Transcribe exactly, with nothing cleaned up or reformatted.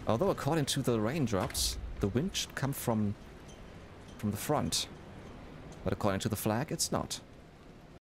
Although according to the raindrops, the wind should come from from the front. But according to the flag, it's not.